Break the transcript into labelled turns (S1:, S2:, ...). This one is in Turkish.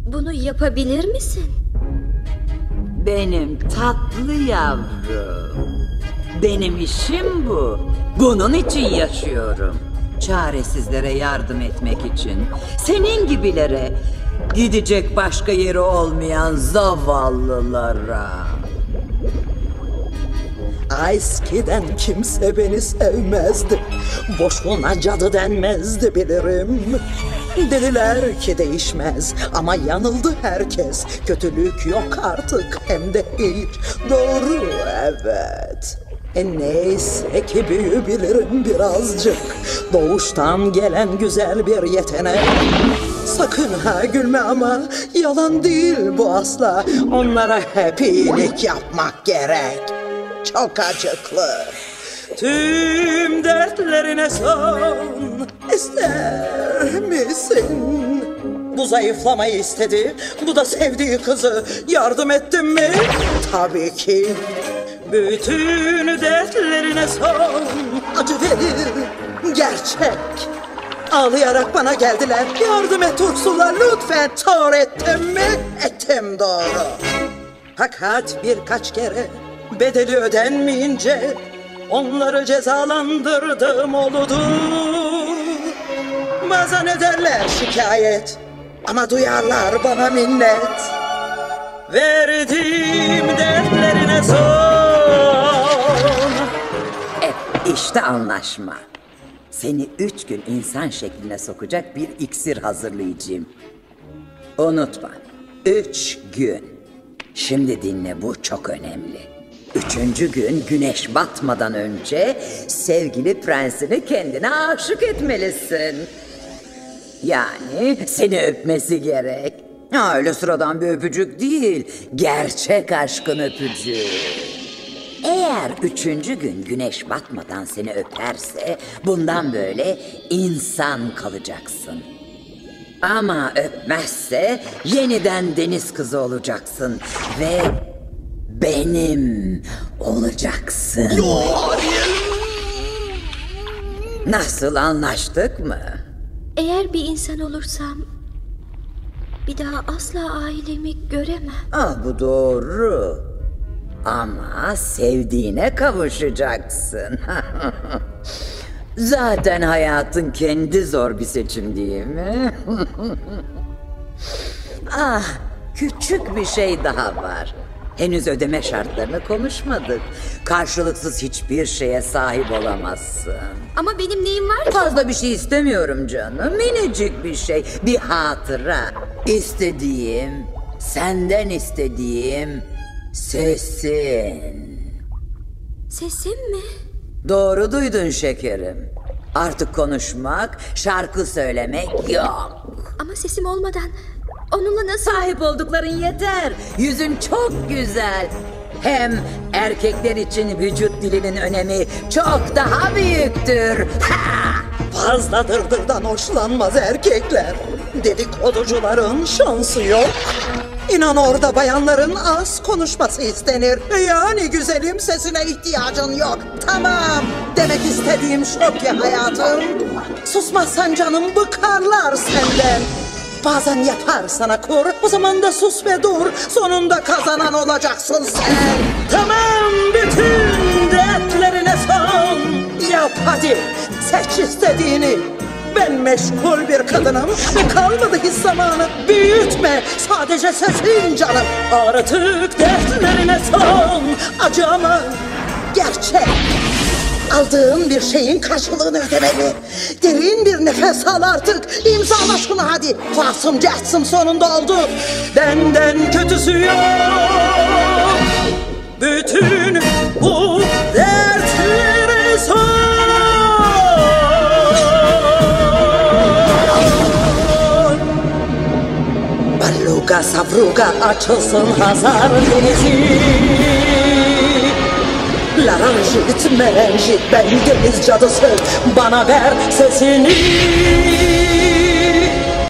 S1: Bunu yapabilir misin?
S2: Benim tatlı yavrum. Benim işim bu. Bunun için yaşıyorum. Çaresizlere yardım etmek için. Senin gibilere. Gidecek başka yeri olmayan zavallılara.
S3: Eskiden kimse beni sevmezdi. Boşuna cadı denmezdi bilirim. Dediler ki değişmez ama yanıldı herkes. Kötülük yok artık hem de hiç. Doğru, evet. Neyse ki büyüyebilirim birazcık. Doğuştan gelen güzel bir yetenek. Sakın ha gülme ama yalan değil bu asla. Onlara hep iyilik yapmak gerek. Çok acıklı. Tüm dertlerine son ister misin? Bu zayıflamayı istedi, bu da sevdiği kızı. Yardım ettim mi? Tabii ki. Bütün dertlerine son acı verir gerçek. Ağlayarak bana geldiler. Yardım et Ursula lütfen. Sor ettim mi? Ettim doğru. Fakat birkaç kere bedeli ödenmeyince onları cezalandırdım oldu. Bazen ederler şikayet ama duyarlar bana minnet. Verdiğim dertlerine son.
S2: İşte anlaşma. Seni 3 gün insan şekline sokacak bir iksir hazırlayacağım. Unutma. 3 gün. Şimdi dinle, bu çok önemli. 3. gün güneş batmadan önce sevgili prensini kendine aşık etmelisin. Yani seni öpmesi gerek. Öyle sıradan bir öpücük değil, gerçek aşkın öpücüğü. Eğer 3. gün güneş batmadan seni öperse bundan böyle insan kalacaksın. Ama öpmezse yeniden deniz kızı olacaksın ve benim olacaksın. Nasıl, anlaştık mı?
S1: Eğer bir insan olursam bir daha asla ailemi göremem.
S2: Bu doğru. Ama sevdiğine kavuşacaksın. Zaten hayatın kendi zor bir seçim değil mi? Küçük bir şey daha var. Henüz ödeme şartlarını konuşmadık. Karşılıksız hiçbir şeye sahip olamazsın.
S1: Ama benim neyim var ki?
S2: Fazla bir şey istemiyorum canım. Minicik bir şey. Bir hatıra. Senden istediğim sesin.
S1: Sesim mi?
S2: Doğru duydun şekerim. Artık konuşmak, şarkı söylemek yok.
S1: Ama sesim olmadan onunla nasıl...
S2: Sahip oldukların yeter. Yüzün çok güzel. Hem erkekler için vücut dilinin önemi çok daha büyüktür.
S3: Fazla dırdırdan hoşlanmaz erkekler. Dedikoducuların şansı yok. İnan orada bayanların az konuşması istenir. Yani güzelim, sesine ihtiyacın yok. Tamam, demek istediğim şu ki hayatım, susmazsan canım bıkarlar senden. Bazen yapar sana kur, o zaman da sus ve dur. Sonunda kazanan olacaksın sen. Tamam, bütün dertlerine son. Yap hadi, seç istediğini. Ben meşgul bir kadınım ve kalmadı hiç zamanı. Büyütme, sadece sesin canım. Artık dertlerine son. Acı ama gerçek. Aldığın bir şeyin karşılığını ödemeli. Derin bir nefes al artık. İmzala şunu hadi. Fasım cahtsım sonunda oldu. Benden kötüsü yok. Bütün bu dertlere son. Baluga savruga açılsın Hazar denizi. Laranjit merenjit ben deniz cadısı. Bana ver sesini.